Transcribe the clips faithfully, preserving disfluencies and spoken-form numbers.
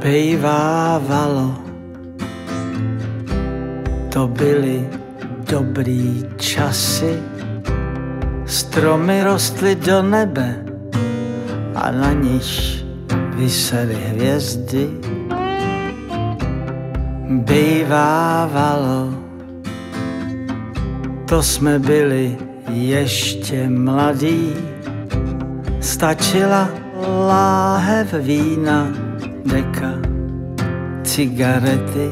Bejvávalo, to byly dobrý časy, stromy rostly do nebe a na nich visely hvězdy. Bejvávalo, to jsme byli ještě mladí, stačila láhev vína, deka, cigarety.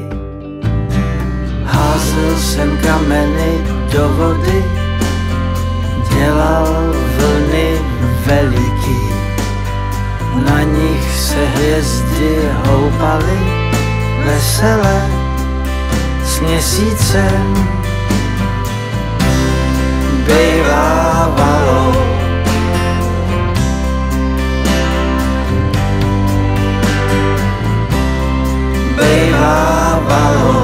Házel jsem kameny do vody, dělal vlny veliký, na nich se hvězdy houpaly veselé s měsícem. Bejvávalo, bejvávalo,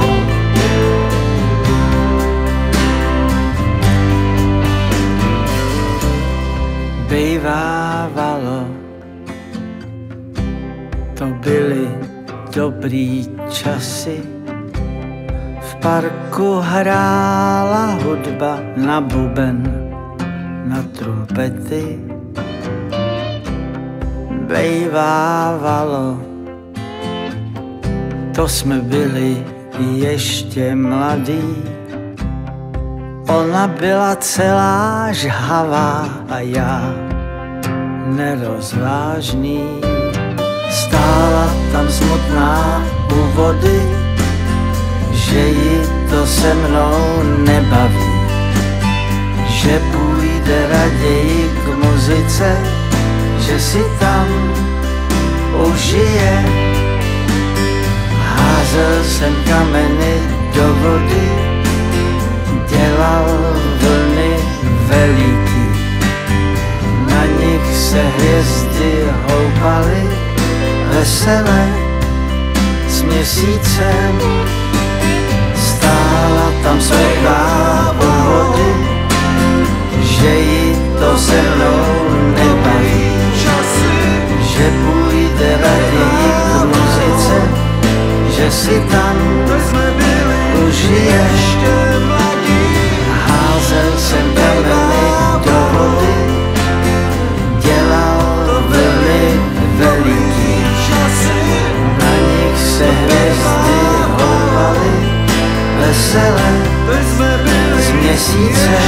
bejvávalo, to byly dobrý časy. V parku hrála hudba na buben, na trumpety. Bejvávalo, to jsme byli ještě mladí. Ona byla celá žhavá a já nerozvážný. Stála tam smutná u vody, že ji to se mnou nebaví, že půjde raději k muzice, že si tam užije. Házel jsem kameny do vody, dělal vlny veliký, na nich se hvězdy houpaly veselé s měsícem. Stála tam smutná u vody, že ji to se mnou nebaví, že půjde raději k muzice, že si tam užije. Házel jsem kameny do vody, dělal vlny veliký, na nich se hvězdy houpaly veselé s měsícem.